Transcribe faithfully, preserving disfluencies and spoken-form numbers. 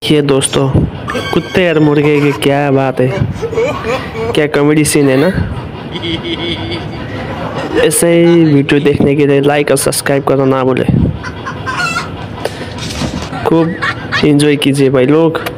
ये दोस्तों कुत्ते और मुर्गे की क्या बात है, क्या कॉमेडी सीन है ना। ऐसे ही वीडियो देखने के लिए लाइक और सब्सक्राइब करना ना भूले। खूब एंजॉय कीजिए भाई लोग।